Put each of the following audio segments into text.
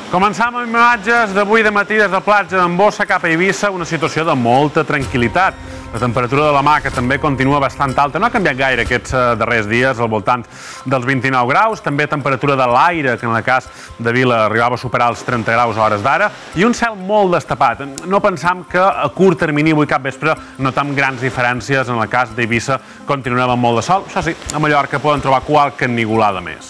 Començam amb imatges d'avui de matí des de platja d'en Bossa cap a Eivissa, una situació de molta tranquil·litat. La temperatura de la mar, que també continua bastant alta, no ha canviat gaire aquests darrers dies, al voltant dels 29 graus. També temperatura de l'aire, que en el cas de Vila arribava a superar els 30 graus a hores d'ara. I un cel molt destapat. No pensam que a curt termini, avui cap vespre, notam grans diferències. En el cas d'Eivissa continuarem amb molt de sol. Això sí, a Mallorca poden trobar qualque ennivolada més.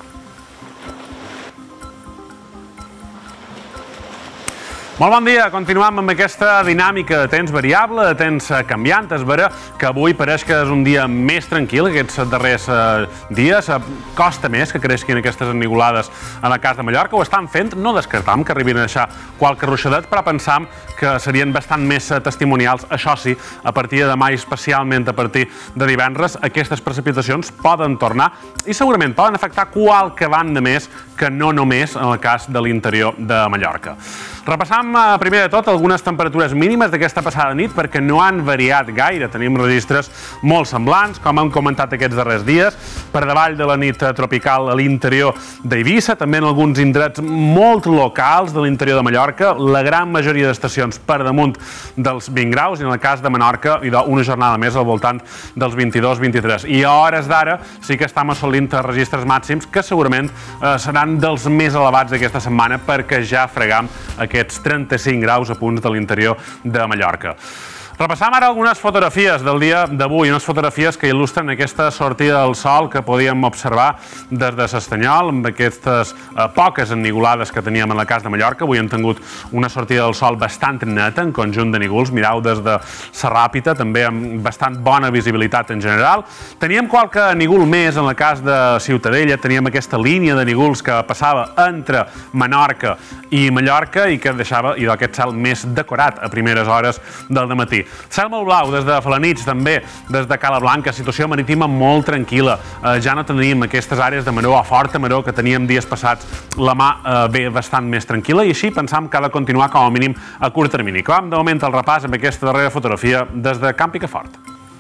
Molt bon dia. Continuem amb aquesta dinàmica de temps variable, de temps canviant. És vera que avui pareix que és un dia més tranquil, aquests darrers dies. Costa més que creixin aquestes ennivolades en el cas de Mallorca. Ho estan fent, no descartam que arribin a deixar qualque ruixadet, però pensam que serien bastant més testimonials. Això sí, a partir de demà i especialment a partir de divendres, aquestes precipitacions poden tornar i segurament poden afectar qualque banda més que no només en el cas de l'interior de Mallorca. Repassam primer de tot algunes temperatures mínimes d'aquesta passada nit perquè no han variat gaire. Tenim registres molt semblants, com hem comentat aquests darrers dies, per davall de la nit tropical a l'interior d'Eivissa, també en alguns indrets molt locals de l'interior de Mallorca, la gran majoria d'estacions per damunt dels 20 graus, i en el cas de Menorca, una jornada més al voltant dels 22-23. I a hores d'ara sí que estem assolint registres màxims que segurament seran dels més elevats d'aquesta setmana perquè ja fregam aquests 35 graus a punts de l'interior de Mallorca. Repassam ara algunes fotografies del dia d'avui, unes fotografies que il·lustren aquesta sortida del sol que podíem observar des de s'Estanyol, amb aquestes poques ennivolades que teníem en el cas de Mallorca. Avui hem tingut una sortida del sol bastant neta en conjunt de nígols. Mireu des de la Ràpita, també amb bastant bona visibilitat en general. Teníem qualque nígol més en el cas de Ciutadella, teníem aquesta línia de nígols que passava entre Menorca i Mallorca i que deixava aquest cel més decorat a primeres hores del dematí. Cel molt blau des de Felanitx, també des de Cala Blanca, situació marítima molt tranquil·la. Ja no tenim aquestes àrees de maror o forta maror que teníem dies passats. La mà ve bastant més tranquil·la i així pensam que ha de continuar com a mínim a curt termini. Acabam de moment el repàs amb aquesta darrera fotografia des de Camp Picafort.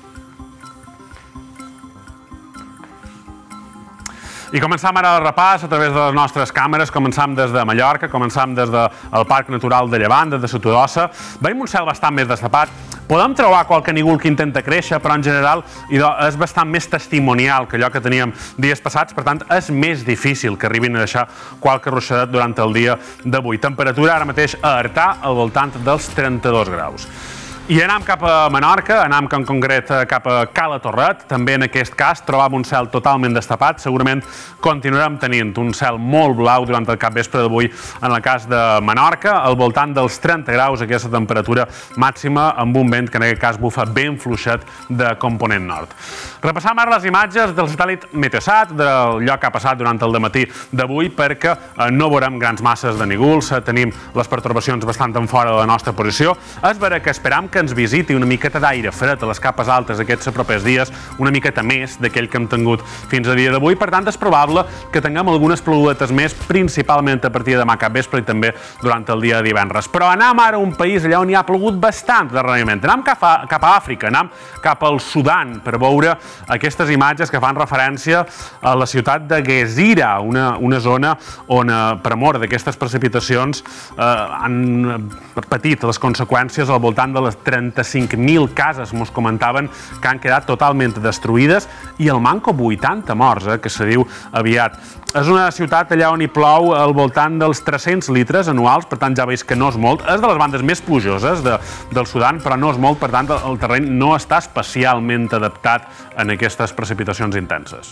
I començam ara el repàs a través de les nostres càmeres. Començam des de Mallorca, començam des del Parc Natural de Llevant, des de la Todossa. Veiem un cel bastant més destapat. Podem trobar qualque nígol que intenta créixer, però en general és bastant més testimonial que allò que teníem dies passats. Per tant, és més difícil que arribin a deixar qualque ruixadet durant el dia d'avui. Temperatura ara mateix a Artà al voltant dels 32 graus. I anam cap a Menorca, anam en concret cap a Cala Torret. També en aquest cas trobam un cel totalment destapat. Segurament continuarem tenint un cel molt blau durant el capvespre d'avui en el cas de Menorca, al voltant dels 30 graus, aquesta temperatura màxima, amb un vent que en aquest cas bufa ben fluixet de component nord. Repassam ara les imatges del satèl·lit Meteosat, d'allò que ha passat durant el dematí d'avui, perquè no veurem grans masses de nígols, tenim les pertorbacions bastant en fora de la nostra posició. És vera que esperam que ens visiti una miqueta d'aire fred a les capes altes aquests propers dies, una miqueta més d'aquell que hem tingut fins a dia d'avui. Per tant, és probable que tinguem algunes ploguetes més, principalment a partir de demà capvespre i també durant el dia de divendres. Però anam ara a un país allà on hi ha plogut bastant darrerament. Anam cap a Àfrica, anam cap al Sudan per veure aquestes imatges que fan referència a la ciutat de Gezira, una zona on, per amor d'aquestes precipitacions, han patit les conseqüències al voltant de les 35.000 cases, mos comentaven, que han quedat totalment destruïdes i el manco 80 morts, que se diu aviat. És una ciutat allà on hi plou al voltant dels 300 litres anuals, per tant ja veus que no és molt. És de les bandes més plujoses del Sudan, però no és molt, per tant el terreny no està especialment adaptat en aquestes precipitacions intenses.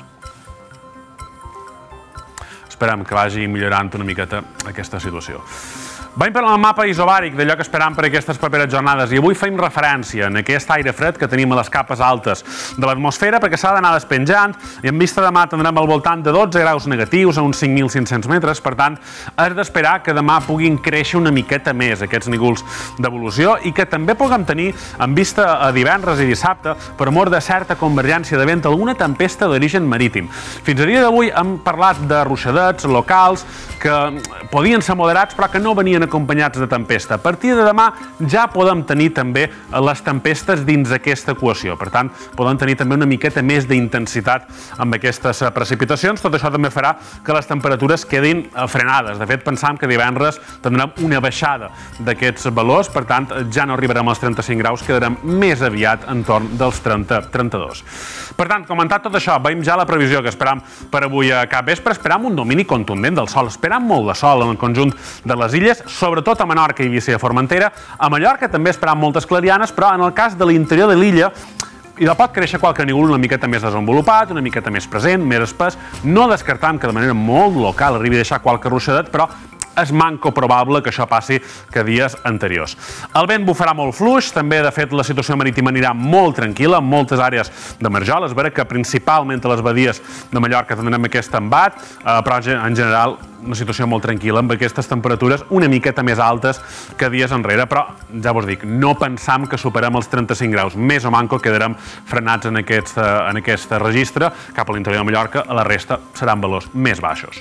Esperem que vagi millorant una miqueta aquesta situació. Veiem per el mapa isobàric d'allò que esperam per aquestes properes jornades i avui fem referència en aquest aire fred que tenim a les capes altes de l'atmosfera perquè s'ha d'anar despenjant i en vista de demà tindrem al voltant de 12 graus negatius a uns 5.500 metres. Per tant, és d'esperar que demà puguin créixer una miqueta més aquests nígols d'evolució i que també puguem tenir, en vista a divendres i dissabte, per amor de certa convergència de vent, alguna tempesta d'origen marítim. Fins a dia d'avui hem parlat de ruixadets locals que podien ser moderats però que no venien acompanyats de tempesta. A partir de demà ja podem tenir també les tempestes dins aquesta equació. Per tant, podem tenir també una miqueta més d'intensitat amb aquestes precipitacions. Tot això també farà que les temperatures quedin frenades. De fet, pensam que divendres tindrem una baixada d'aquests valors, per tant, ja no arribarem als 35 graus, quedarem més aviat entorn dels 30-32. Per tant, comentat tot això, veiem ja la previsió que esperam per avui a capvespre. Esperam un domini contundent del sol. Esperam molt de sol en el conjunt de les illes, sobretot a Menorca, Eivissa i a Formentera. A Mallorca també esperam moltes clarianes, però en el cas de l'interior de l'illa i pot créixer qualque nígol una miqueta més desenvolupat, una miqueta més present, més espès. No descartam que de manera molt local arribi a deixar qualque ruixadet, però és manco probable que això passi que dies anteriors. El vent bufarà molt fluix, també, de fet, la situació marítima anirà molt tranquil·la, en moltes àrees de marjol. Es veurà que principalment a les badies de Mallorca tindrem aquest embat, però en general una situació molt tranquil·la, amb aquestes temperatures una miqueta més altes que dies enrere, però ja vos dic, no pensam que superem els 35 graus. Més o manco quedarem frenats en aquest registre. Cap a l'interior de Mallorca, a la resta seran valors més baixos.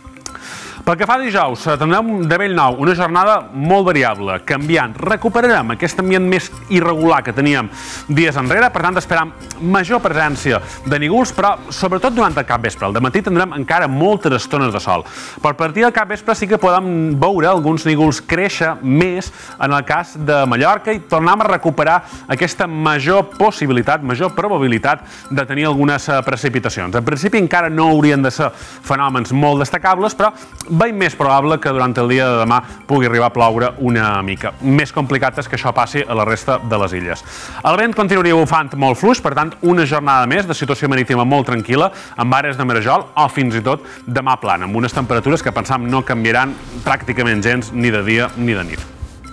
Pel que fa a dijous, tindrem de bell nou una jornada molt variable, canviant. Recuperarem aquest ambient més irregular que teníem dies enrere, per tant, esperam major presència de nígols, però sobretot durant el capvespre. Al dematí tindrem encara moltes estones de sol. Per partir del capvespre sí que podem veure alguns nígols créixer més en el cas de Mallorca i tornem a recuperar aquesta major possibilitat, major probabilitat de tenir algunes precipitacions. En principi encara no haurien de ser fenòmens molt destacables, però veiem més probable que durant el dia de demà pugui arribar a ploure una mica. Més complicat és que això passi a la resta de les illes. El vent continuaria bufant molt fluix, per tant, una jornada més de situació marítima molt tranquil·la, amb àrees de marejol o fins i tot de mà plana, amb unes temperatures que pensam no canviaran pràcticament gens ni de dia ni de nit.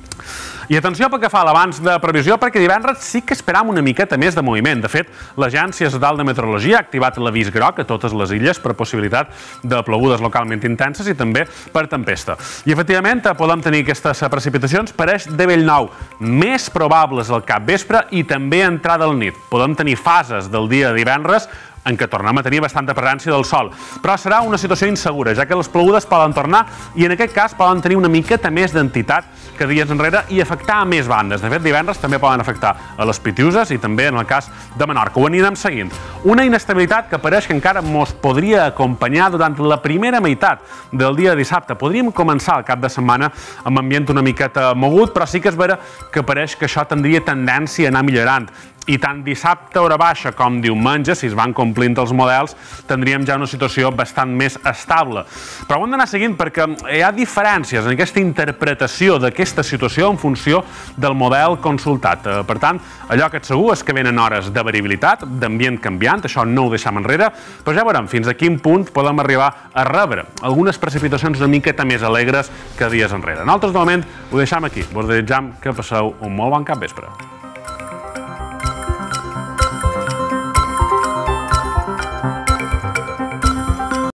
I atenció pel que fa a l'avanç de previsió, perquè divendres sí que esperam una miqueta més de moviment. De fet, l'Agència Estatal de Meteorologia ha activat l'avís groc a totes les illes per possibilitat de plogudes localment intenses i també per tempesta. I, efectivament, podem tenir aquestes precipitacions, pareix de bell nou, més probables al capvespre i també a entrada al nit. Podem tenir fases del dia de divendres en què tornem a tenir bastanta presència del sol. Però serà una situació insegura, ja que les plogudes poden tornar i en aquest cas poden tenir una miqueta més d'entitat que dies enrere i afectar a més bandes. De fet, divendres també poden afectar a les Pitiuses i també en el cas de Menorca. Ho anirem seguint. Una inestabilitat que pareix que encara ens podria acompanyar durant la primera meitat del dia de dissabte. Podríem començar el cap de setmana amb ambient una miqueta mogut, però sí que es vera que pareix que això tindria tendència a anar millorant. I tant dissabte hora baixa com diumenge, si es van complint els models, tindríem ja una situació bastant més estable. Però ho hem d'anar seguint perquè hi ha diferències en aquesta interpretació d'aquesta situació en funció del model consultat. Per tant, allò que és segur és que venen hores de variabilitat, d'ambient canviant, això no ho deixem enrere, però ja veurem fins a quin punt podem arribar a rebre algunes precipitacions una miqueta més alegres que dies enrere. Nosaltres, de moment, ho deixem aquí. Vos desitjam que passeu un molt bon capvespre.